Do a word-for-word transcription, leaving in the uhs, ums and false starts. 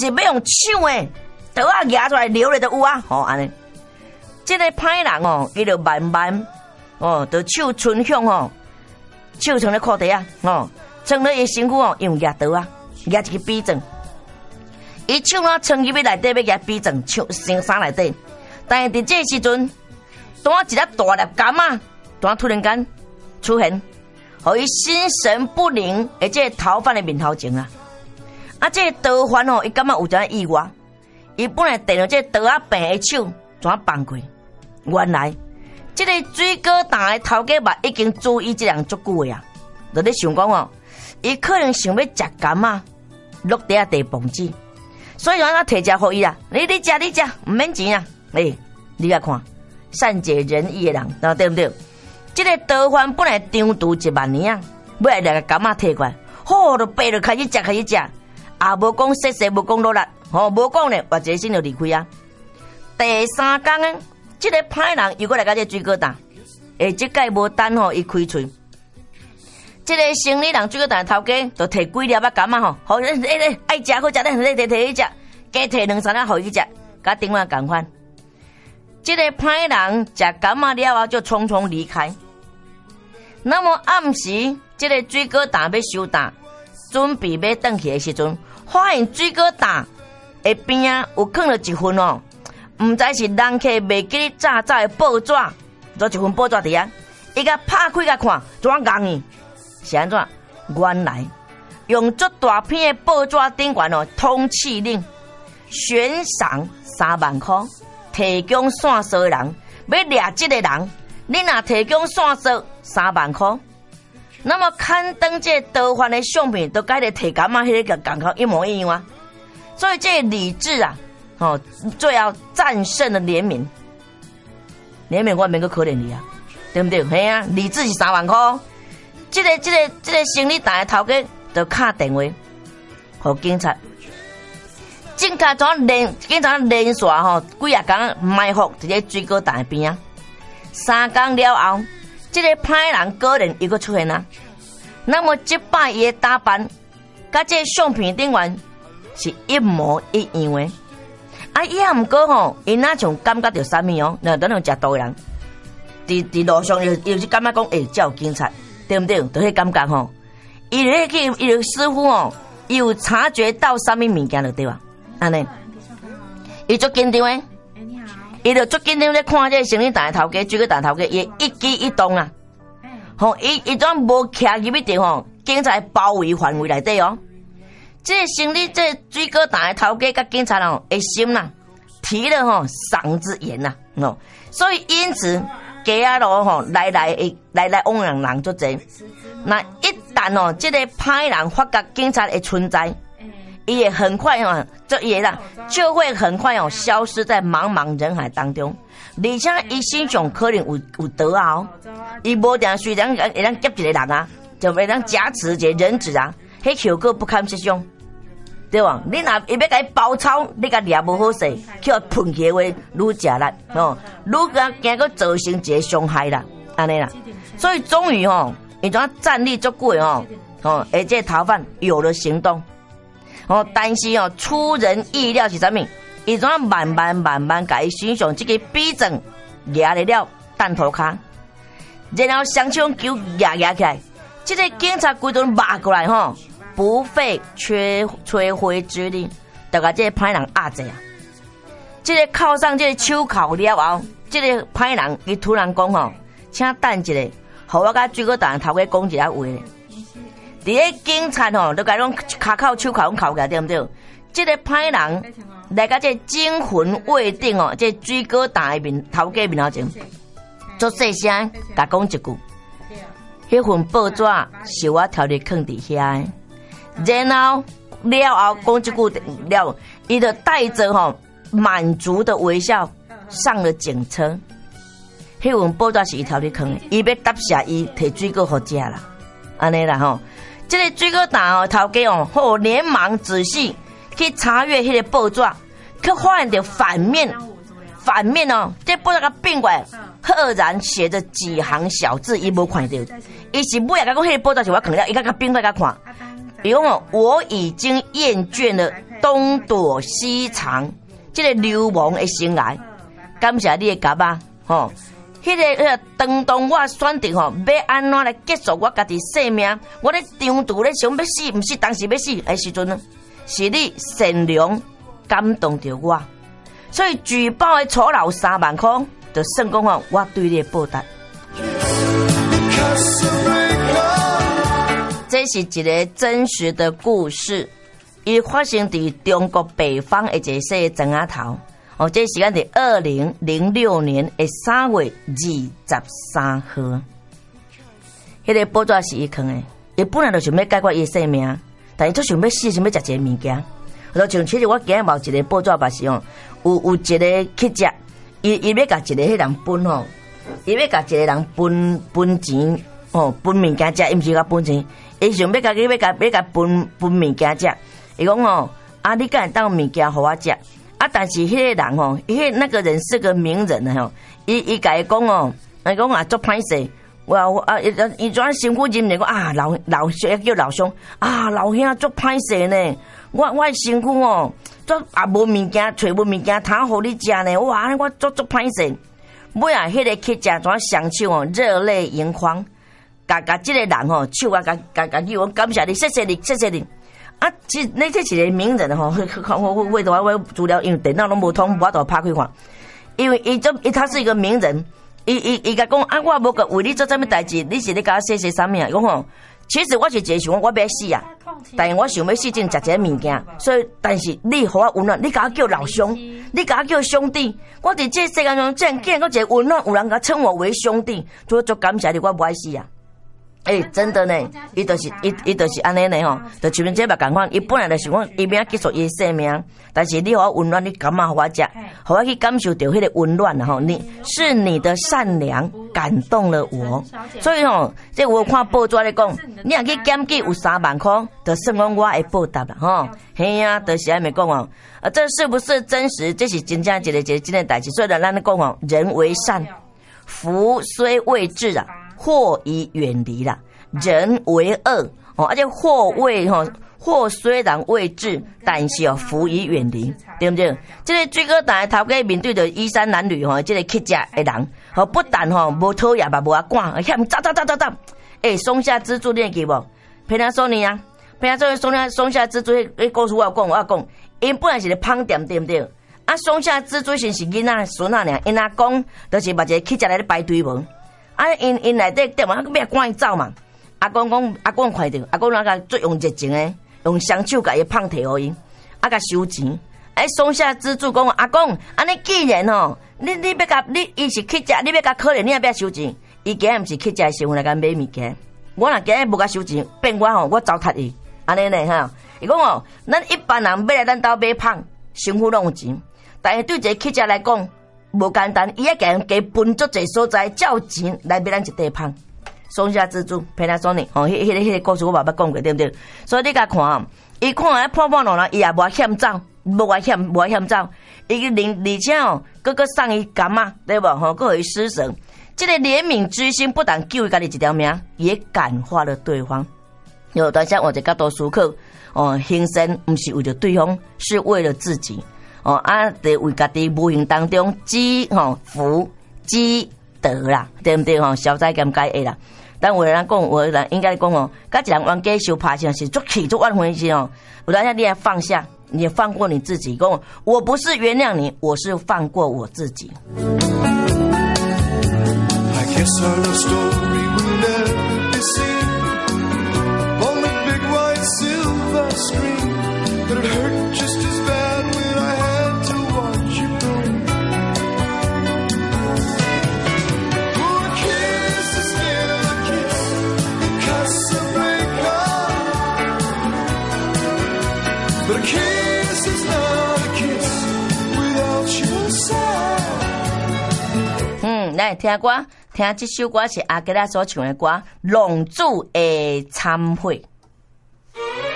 是要用手诶，刀啊夹出来流咧就有啊，吼安尼。这个歹人哦，伊就慢慢哦，就手伸向吼，手藏咧裤底啊，哦，藏咧伊身躯哦，用夹刀啊，夹一个笔状。伊手啊藏入去内底要夹笔状，手身衫内底。但是伫这时阵，当一粒大粒柑啊，当突然间出现，互伊心神不宁，而且逃犯的面头前啊。啊，这个逃犯哦，伊感觉有点意外，伊本来电到这刀啊柄的手怎啊放过？原来，这个水果档的头家嘛已经注意这人足久的啊，就咧想讲哦，伊可能想要食柑啊，落地啊地봉子，所以让他摕食互伊啊，你你食你食，唔免钱啊，诶、欸，你来看，善解人意的人，对不对？这个逃犯本来长度一万年啊，要来两个柑啊摕过来，好，就爬就开始食开始食，也无讲细细，无讲落力，吼，无讲呢，或者先就离开啊。第三天呢。这个歹人又过来到这水果档，诶，这届无等吼，伊开喙。这个生理人水果档头家就摕几粒啊柑啊吼，好，诶诶，爱食好食咧，摕摕摕去食，加摕两三粒互伊食，甲顶晚共款。这个歹人食柑啊了后就匆匆离开。那么暗时，这个水果档要收档，准备要转去的时阵，发现水果档下边啊有放了一份哦。唔知是人客袂记哩早早的报纸，做一份报纸伫啊，伊甲拍开甲看，怎硬呢？是安怎？原来用足大片的报纸顶悬哦，通缉令，悬赏三万块，提供线索的人要掠这个人，你若提供线索三万块，那么刊登这逃犯的相片都甲迄个提柑啊，迄个感觉一模一样啊。所以这个理智啊。哦，最要战胜了怜悯，怜悯我免个可怜你啊，对不对？嘿啊，理智是三万块，这个、这个、这个生理档的头家就打电话，给警察，警察怎连警察连续吼几啊天埋伏伫咧水果档的边啊，三天了后，这个歹人果然又个出现啊。那么这摆伊的打扮，甲这相片顶悬是一模一样的。啊，伊也毋过吼，伊哪像感觉到啥物哦？那等种食毒的人，伫伫路上又又是感觉讲，诶、欸，才有警察，对毋对？都迄感觉吼，伊咧去，伊就似乎哦，伊有察觉到啥物物件就对啊，安尼，伊足紧张诶，伊就足紧张咧看这生理档的头家，水果档头家，伊一举一动啊，吼，伊伊怎无徛入去伫吼，警察包围范围内底哦。这心里这水果档的头家甲警察哦，的心呐、啊，提了吼、哦、嗓子眼呐、啊，哦，所以因此街啊路吼来来来来往往人足侪。那一旦哦，这个歹人发觉警察的存在，伊也很快哦，这也啦就会很快哦消失在茫茫人海当中。而且伊心上可能有有得啊哦，伊无定虽然会当夹一个人啊，就会当夹持一个人质啊，迄效果不堪设想。对吧？你若伊要甲伊包抄，你甲掠无好势，叫喷起话，愈食力哦，愈甲惊个造成一个伤害啦，安尼啦。所以终于吼，伊怎站立足久哦，哦，而且逃犯有了行动，哦，但是哦，出人意料是啥物？伊怎慢慢慢慢甲伊身上这个笔证压了了弹头卡，然后双枪球压压起来，这个警察规顿骂过来吼。不费吹吹灰之力，就甲这个歹人压者啊！这个靠上这个手铐了后，这个歹人伊突然讲吼，请等一下，互我甲水果档头家讲一下话咧。伫咧警察吼，都甲拢骹铐手铐拢铐起来，对毋对？这个歹人来甲这惊魂未定哦，这水果档的面头家面头前，做细声甲讲一句，迄份报纸是我挑日放伫遐的。然后了后讲这句了，伊就带着吼满足的微笑上了警车。迄份报纸是伊头里放的，伊要答谢伊摕水果互食啦，安尼啦吼。这个水果档哦头家哦，好连忙仔细去查阅迄个报纸，却发现到反面，反面哦，这报纸个变过来，赫然写着几行小字，伊无看到。伊是尾仔甲讲迄个报纸是我看了，伊甲甲变过来甲看。 伊讲哦，我已经厌倦了东躲西藏，这个流氓的生涯。感谢你的甲啊，吼，迄、那个迄个当当我选择吼，要安怎来结束我家己生命？我咧中途咧想要死，毋是当时要死的时阵呢，是你善良感动着我，所以举报的酬劳三万块，就算讲吼，我对你的报答。这是一个真实的故事，伊发生在中国北方的一个小庄仔头。哦，这时间是二零零六年的三月二十三号。迄个报纸是伊藏的，伊本来就想要解决伊的生命，但伊就想要死，想要食一个物件。就像其实我今日某一个报纸吧是哦，有有一个乞食，伊伊要甲一个迄人分吼，伊要甲一个人分分钱哦，分物件食，伊毋是甲分钱。伊想要甲伊要甲要甲分分物件食，伊讲哦，啊，你敢会当物件互我食？啊，但是迄个人吼，迄那個人是個名人吼，伊伊甲伊講哦，伊講啊，足歹勢，我我啊，伊伊轉辛苦人嚟講啊，老老兄叫老兄啊，老兄足歹勢呢，我我辛苦哦，足也無物件，找無物件通互你食呢，哇，我足足歹勢，尾啊，迄個乞食轉雙手哦，熱淚盈眶。甲甲即個人吼，手啊，甲甲甲叫我感謝你，謝謝你，謝謝你。啊，其實你這是個名人吼，我我為咗我資料，因為電腦攏無通，我都拍開看。因為伊這伊他是一個名人，伊伊伊甲講啊，我無個為你做啥物代志，你是咧甲我謝謝啥物啊？講吼，其實我是一個想我要死啊，但是我想要死前食一個物件，所以但是你互我溫暖，你甲我叫老兄，你甲我叫兄弟，我佇這世界上竟然見到一個溫暖，有人甲稱我為兄弟，所以足感謝你，我不愛死啊。誒、欸，真的呢，伊就是伊伊就是安尼呢吼，就像恁這麼共款，伊本來就想講伊要結束伊生命，但是你互我溫暖，你感嘛互我食，互我去感受到迄個溫暖啊吼，你是你的善良感動了我，所以吼，這我看報紙咧講，你若去檢舉有三萬塊，就算講我會報答啦吼，嘿啊，就是安尼講哦，啊，這是不是真實？這是真正一個一個真個代志，所以咱咱咧講哦，人為善，福雖未至啊。禍已遠離啦，人為惡哦，而且禍未吼，禍雖然未至，但是哦，福已遠離，對不對？這個水果蛋頭家面對着衣衫襤褸吼，這個乞食的人，吼不但吼無討厭嘛，無啊趕，嫌走走走走走，誒，松下之助你會記無？平常說你啊，平常說松下松下之助，迄故事我有講，我有講，因本來是咧胖店，對不對？啊，松下之助先是囡仔孫仔爾，因阿公就是目一個乞食來咧排隊無。啊，因因內底點啊，佢要趕伊走嘛。阿公講，阿公看到，阿公那個最用熱情誒，用雙手甲伊胖摕互伊，啊甲收錢。哎，松下之助講，阿公，安尼既然吼，你你要甲你伊是乞食，你要甲可憐，你也要收錢。伊今日毋是乞食，是用來甲買物件。我若今日無甲收錢，變我吼，我糟蹋伊，安尼呢哈。伊講哦，咱一般人要來咱兜買胖，辛苦攏有錢，但是對一個乞食來講。無簡單，伊一個人加分足濟所在，照錢來買咱一塊胖。松下之助，平常說呢，哦，迄、迄個、迄個故事我爸爸講過，對不對？所以你甲看，伊看啊破破爛爛，伊也無嫌走，無嫌無嫌走，伊個而且哦，閣閣送伊柑仔，對無？吼，閣互伊施捨，這個憐憫之心不但救伊家己一條命，也感化了對方。有當下我一角度思考，哦，犧牲毋是為了對方，是為了自己。哦啊，得為家己無形當中積吼福積德啦，對唔對吼？消災減災的啦。但有人講，有人應該講哦，甲一人冤家相拍成是足氣足冤魂時哦。有當下你要放下，你放過你自己。講我不是原諒你，我是放過我自己。嗯，来聽歌，聽這首歌是阿吉拉所唱的歌《浪子的懺悔》。